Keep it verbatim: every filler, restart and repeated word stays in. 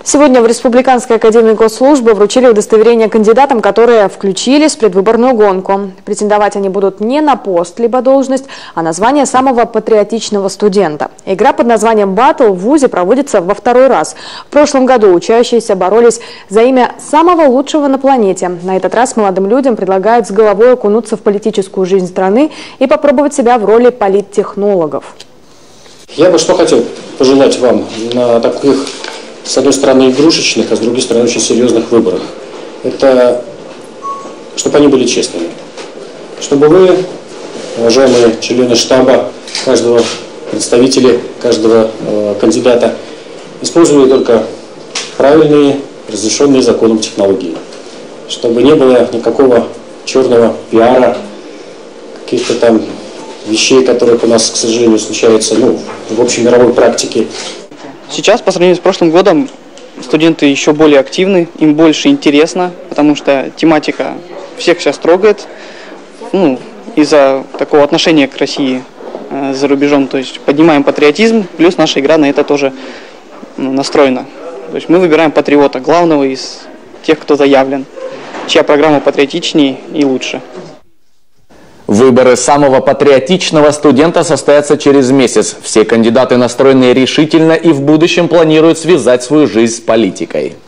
Сегодня в Республиканской академии госслужбы вручили удостоверения кандидатам, которые включились в предвыборную гонку. Претендовать они будут не на пост либо должность, а на звание самого патриотичного студента. Игра под названием «Баттл» в вузе проводится во второй раз. В прошлом году учащиеся боролись за имя самого лучшего на планете. На этот раз молодым людям предлагают с головой окунуться в политическую жизнь страны и попробовать себя в роли политтехнологов. Я бы что хотел пожелать вам на таких, с одной стороны, игрушечных, а с другой стороны, очень серьезных выборах. Это, чтобы они были честными. Чтобы вы, уважаемые члены штаба, каждого представителя, каждого э, кандидата, использовали только правильные, разрешенные законом технологии. Чтобы не было никакого черного пиара, каких-то там вещей, которые у нас, к сожалению, случаются, ну, в общей мировой практике. Сейчас, по сравнению с прошлым годом, студенты еще более активны, им больше интересно, потому что тематика всех сейчас трогает, ну, из-за такого отношения к России э, за рубежом. То есть поднимаем патриотизм, плюс наша игра на это тоже ну, настроена. То есть мы выбираем патриота, главного из тех, кто заявлен, чья программа патриотичнее и лучше. Выборы самого патриотичного студента состоятся через месяц. Все кандидаты настроены решительно и в будущем планируют связать свою жизнь с политикой.